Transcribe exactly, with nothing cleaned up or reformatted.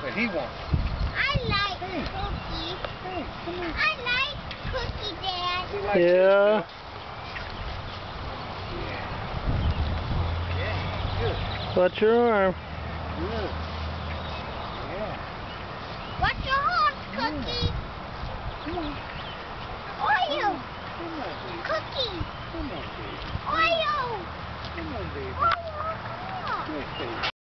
but he won't. I like Hey. Cookie. Hey, come on. I like Cookie, Dad. He likes Yeah. it, yeah. Yeah. Good. Watch your arm. Good. Yeah. Watch your horns, Cookie. Come on. Oil. Come on, baby. Cookie. Come on, baby. Oil. Come on, baby. Oil. Come on. Good, baby.